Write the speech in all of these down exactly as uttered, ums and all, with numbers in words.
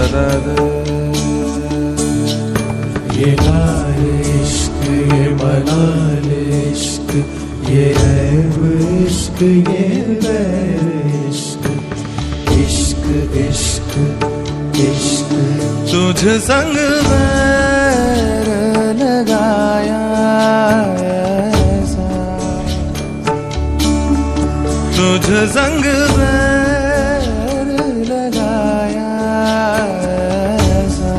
ये लाल इश्क, ये मलाल इश्क, ये ऐब इश्क, ये बैर इश्क, इश्क इश्क इश्क। तुझ संग बैर लगाया ऐसा, तुझ संग बैर लगाया ऐसा,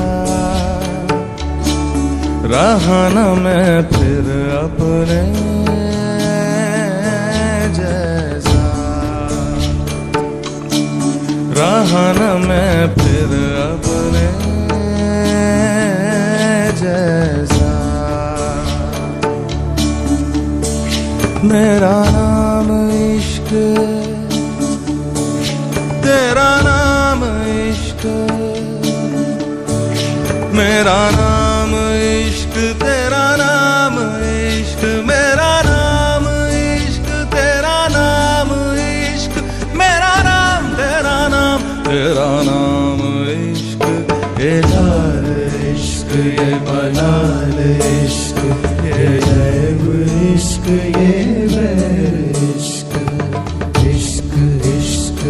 रहा न मैं फिर अपने जैसा, रहा न मैं फिर अपने जैसा। मेरा नाम इश्क, तेरा नाम इश्क, मेरा नाम इश्क, तेरा नाम इश्क, मेरा नाम इश्क, तेरा नाम इश्क, मेरा नाम, तेरा नाम, तेरा नाम इश्क। ये लाल इश्क, ये मलाल इश्क, ये ऐब इश्क, ये बैर इश्क, इश्क इश्क।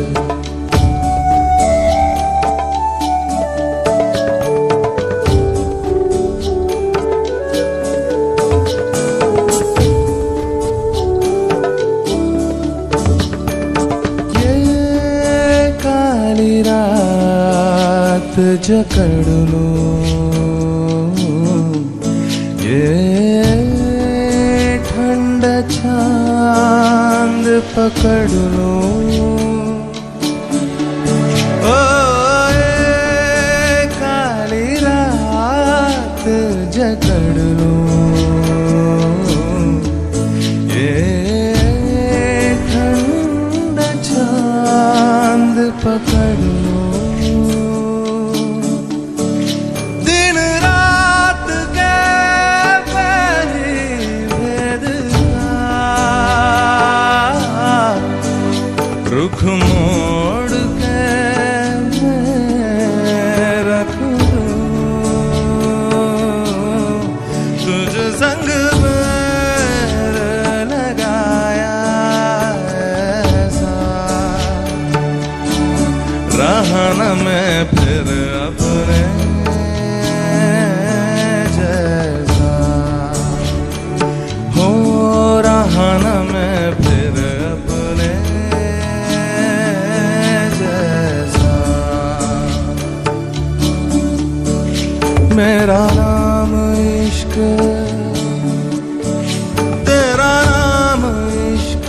रात जकड़ लो, ये ठंडा चांद पकड़ लो, ओ ये काली रात जकड़ लो, ये ठंडा चांद पकड़ लो। दिन रात के पहली भेद रुख मोड़ के मैं रख दूं, तुझ संग बैर लगाया ऐसा, रहा न मैं फिर अपने जैसा, हो रहा न मैं फिर अपने जैसा। मेरा नाम इश्क, तेरा नाम इश्क,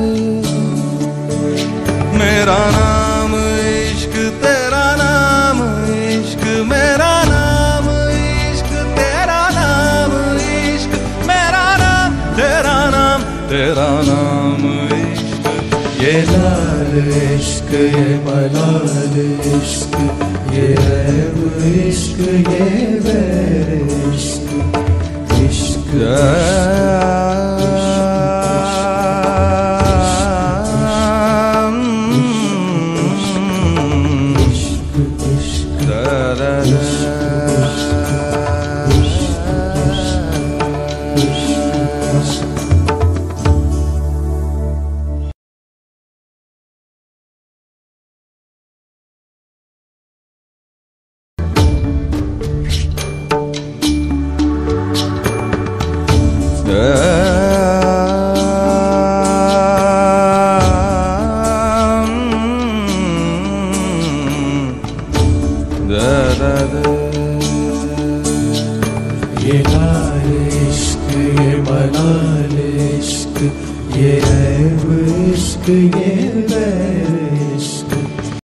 मेरा नाम इश्क, तेरा नाम इश्क, मेरा नाम इश्क, तेरा नाम इश्क, मेरा नाम, तेरा नाम, तेरा नाम इश्क। ये लाल इश्क, ये मलाल इश्क, ये ऐब इश्क, ये बैर इश्क, इश्क ये लाल इश्क, ये मलाल इश्क, ये ऐब इश्क, ये बैर